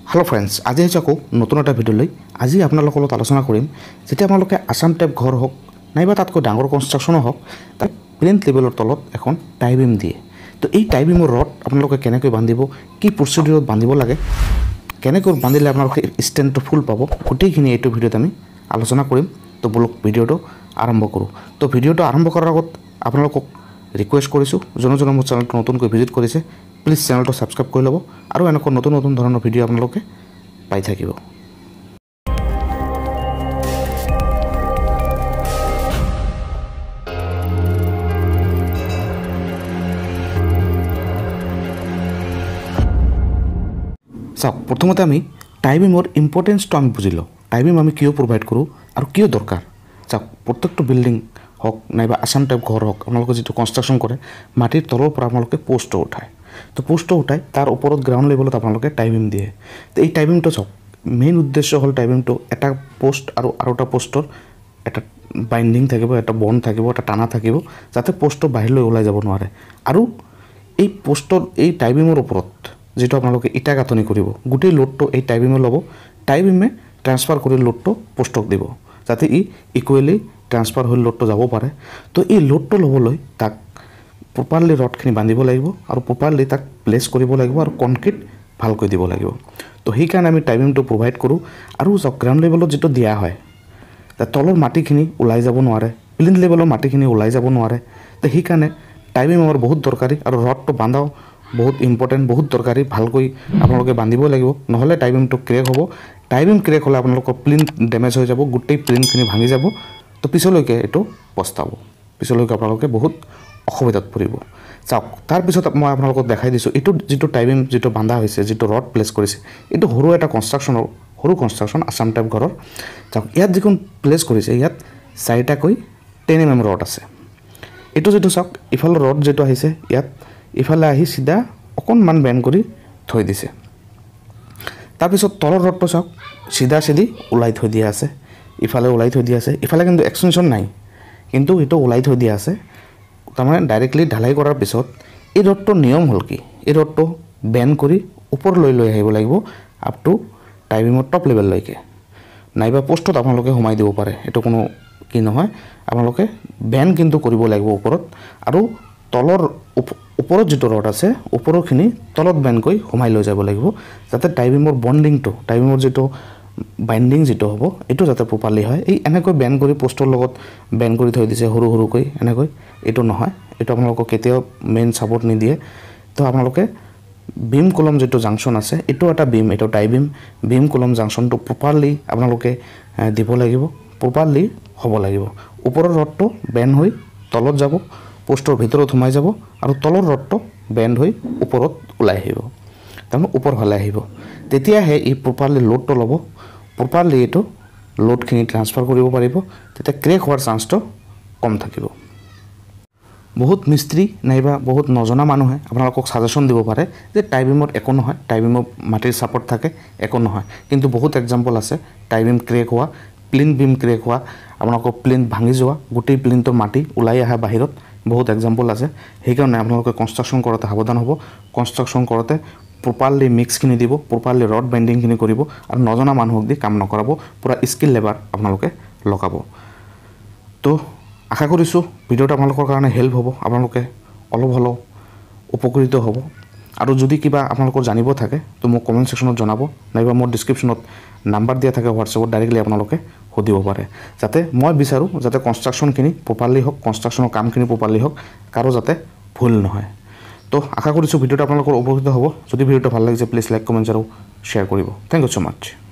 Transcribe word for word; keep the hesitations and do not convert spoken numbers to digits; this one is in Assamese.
हेलो फ्रेंड्स, आज आको नतुन एटा भिडिओ आज आपनालोকৰ লগত आलोचना কৰিম যেতিয়া আপোনালোকে আসাম টাইপ ঘৰ হওক নাইবা তাতকৈ ডাঙৰ কনষ্ট্ৰাকশনো হওক তাত প্লেন লেভেলৰ তলত এখন টাই বিম দিয়ে। তো এই টাই বিমৰ ৰড আপোনালোকে কেনেকৈ বান্ধিব, কি প্ৰচিডিউৰত বান্ধিব লাগে, কেনেকৈ বান্ধিলে আপোনালোকে ষ্টেণ্ডটো ফুল পাব, গোটেইখিনি এইটো ভিডিঅ'ত আমি আলোচনা কৰিম। তো বলক ভিডিঅ'টো আৰম্ভ কৰোঁ। তো ভিডিঅ'টো আৰম্ভ কৰাৰ আগত আপোনালোকক ৰিকুৱেষ্ট কৰিছোঁ, যোনে যোনে মোৰ চেনেলটো নতুনকৈ ভিজিট কৰিছে প্লিজ চেনেলটো সাবস্ক্ৰাইব কৰি ল'ব আৰু এনেকুৱা নতুন নতুন ধৰণৰ ভিডিঅ' আপোনালোকে পাই থাকিব। চাওক, প্ৰথমতে আমি টাই বিমৰ ইম্পৰ্টেঞ্চটো আমি বুজি লওঁ। টাই বিম আমি কিয় প্ৰভাইড কৰোঁ আৰু কিয় দৰকাৰ। চাওক, প্ৰত্যেকটো বিল্ডিং হওক নাইবা আসাম টাইপ ঘৰ হওক আপোনালোকে যিটো কনষ্ট্ৰাকশ্যন কৰে মাটিৰ তলৰ পৰা আপোনালোকে পোষ্টটো উঠায়। তো পোষ্টটো উঠাই তাৰ ওপৰত গ্ৰাউণ্ড লেভেলত আপোনালোকে টাই বিম দিয়ে। তো এই টাই বিমটো চাওক, মেইন উদ্দেশ্য হ'ল টাই বিমটো এটা পোষ্ট আৰু আৰু এটা পোষ্টৰ এটা বাইণ্ডিং থাকিব, এটা বণ্ড থাকিব, এটা টানা থাকিব যাতে পোষ্টটো বাহিৰলৈ ওলাই যাব নোৱাৰে। আৰু এই পোষ্টৰ এই টাই বিমৰ ওপৰত যেটো আপোনালোকে ইটা গাঁথনি কৰিব গোটেই লোডটো এই টাই বিমে ল'ব। টাই বিমে ট্ৰান্সফাৰ কৰি লোডটো পোষ্টক দিব যাতে ই ইকুৱেলি ট্ৰান্সফাৰ হৈ লোডটো যাব পাৰে। তো এই লোডটো ল'বলৈ তাক প্ৰপাৰলি ৰডখিনি বান্ধিব লাগিব আৰু প্ৰপাৰলি তাক প্লেচ কৰিব লাগিব আৰু কনক্ৰিট ভালকৈ দিব লাগিব। তো সেইকাৰণে আমি টাই বিমটো প্ৰভাইড কৰোঁ। আৰু চাওক, গ্ৰাউণ্ড লেভেলত যিটো দিয়া হয় তাৰ তলৰ মাটিখিনি ওলাই যাব নোৱাৰে, প্লিন লেভেলৰ মাটিখিনি ওলাই যাব নোৱাৰে। তো সেইকাৰণে টাই বিম আমাৰ বহুত দৰকাৰী আৰু ৰডটো বান্ধাও বহুত ইম্পৰ্টেণ্ট, বহুত দৰকাৰী। ভালকৈ আপোনালোকে বান্ধিব লাগিব, নহ'লে টাই বিমটো ক্ৰেক হ'ব। টাই বিম ক্ৰেক হ'লে আপোনালোকৰ প্লিন ডেমেজ হৈ যাব, গোটেই প্লিনখিনি ভাঙি যাব। তো পিছলৈকে এইটো পস্তাব, পিছলৈকে আপোনালোকে বহুত অসুবিধাত পৰিব। চাওক, তাৰপিছত মই আপোনালোকক দেখাই দিছোঁ এইটো যিটো টাই বিম যিটো বান্ধা হৈছে, যিটো ৰড প্লেচ কৰিছে এইটো সৰু এটা কনষ্ট্ৰাকশ্যনৰ সৰু কনষ্ট্ৰাকশ্যন আসাম টাইপ ঘৰৰ। চাওক, ইয়াত যিখন প্লেচ কৰিছে ইয়াত চাৰিটাকৈ টেন এম এম ৰড আছে। এইটো যিটো চাওক, ইফালৰ ৰড যিটো আহিছে ইয়াত ইফালে আহি চিধা অকণমান বেণ্ড কৰি থৈ দিছে। তাৰপিছত তলৰ ৰডটো চাওক, চিধা চিধি ওলাই থৈ দিয়া আছে, ইফালে ওলাই থৈ দিয়া আছে। ইফালে কিন্তু এক্সটেনশ্যন নাই, কিন্তু এইটো ওলাই থৈ দিয়া আছে। তাৰমানে ডাইৰেক্টলি ঢালাই কৰাৰ পিছত এই ৰডটোৰ নিয়ম হ'ল কি, এই ৰডটো বেণ্ড কৰি ওপৰলৈ লৈ আহিব লাগিব আপ টু টাই বিমৰ টপ লেভেললৈকে, নাইবা পোষ্টত আপোনালোকে সোমাই দিব পাৰে, এইটো কোনো কি নহয়। আপোনালোকে বেণ্ড কিন্তু কৰিব লাগিব ওপৰত, আৰু তলৰ ওপৰত যিটো ৰড আছে ওপৰৰখিনি তলত বেণ্ড কৰি সোমাই লৈ যাব লাগিব যাতে টাই বিমৰ বণ্ডিংটো, টাই বিমৰ যিটো বাইণ্ডিং যিটো হ'ব এইটো যাতে প্ৰপাৰলি হয়। এই এনেকৈ বেণ্ড কৰি পোষ্টৰ লগত বেণ্ড কৰি থৈ দিছে সৰু সৰুকৈ, এনেকৈ এইটো নহয়, এইটো আপোনালোকক কেতিয়াও মেইন ছাপৰ্ট নিদিয়ে। তো আপোনালোকে বিম কলম যিটো জাংচন আছে এইটো এটা বিম, এইটো টাই বিম, বিম কলম জাংচনটো প্ৰপাৰলি আপোনালোকে দিব লাগিব, প্ৰপাৰলি হ'ব লাগিব। ওপৰৰ ৰডটো বেণ্ড হৈ তলত যাব, পোষ্টৰ ভিতৰত সোমাই যাব, আৰু তলৰ ৰডটো বেণ্ড হৈ ওপৰত ওলাই আহিব, তাৰমানে ওপৰ ফালে আহিব। তেতিয়াহে ই প্ৰপাৰলি লোডটো ল'ব, প্ৰপাৰলি এইটো লোডখিনি ট্ৰান্সফাৰ কৰিব পাৰিব, তেতিয়া ক্ৰেক হোৱাৰ চান্সটো কম থাকিব। বহুত মিস্ত্ৰী নাইবা বহুত নজনা মানুহে আপোনালোকক ছাজেশ্যন দিব পাৰে যে টাই বিমত একো নহয়, টাই বিমত মাটিৰ ছাপৰ্ট থাকে, একো নহয়। কিন্তু বহুত এক্সাম্পল আছে টাই বিম ক্ৰেক হোৱা, প্লিন বিম ক্ৰেক হোৱা, আপোনালোকৰ প্লিন ভাঙি যোৱা, গোটেই প্লিনটো মাটি ওলাই অহা বাহিৰত বহুত এক্সাম্পল আছে। সেইকাৰণে আপোনালোকে কনষ্ট্ৰাকশ্যন কৰোঁতে সাৱধান হ'ব। কনষ্ট্ৰাকশ্যন কৰোঁতে প্ৰপাৰলি মিক্সখিনি দিব, প্ৰপাৰলি ৰড বেণ্ডিংখিনি কৰিব, আৰু নজনা মানুহক দি কাম নকৰাব, পূৰা স্কিল লেবাৰ আপোনালোকে লগাব। তো আশা কৰিছোঁ ভিডিঅ'টো আপোনালোকৰ কাৰণে হেল্প হ'ব, আপোনালোকে অলপ হ'লেও উপকৃত হ'ব। আৰু যদি কিবা আপোনালোকৰ জানিব থাকে তো মোক কমেণ্ট ছেকশ্যনত জনাব, নাইবা মোৰ ডিছক্ৰিপশ্যনত নাম্বাৰ দিয়া থাকে হোৱাটছএপত, ডাইৰেক্টলি আপোনালোকে সুধিব পাৰে, যাতে মই বিচাৰোঁ যাতে কনষ্ট্ৰাকশ্যনখিনি প্ৰপাৰলি হওক, কনষ্ট্ৰাকশ্যনৰ কামখিনি প্ৰপাৰলি হওক, কাৰো যাতে ভুল নহয়। তো আশা কৰিছোঁ ভিডিঅ'টো আপোনালোকৰ উপকৃত হ'ব। যদি ভিডিঅ'টো ভাল লাগিছে প্লিজ লাইক, কমেণ্ট আৰু শ্বেয়াৰ কৰিব। Thank you so' much.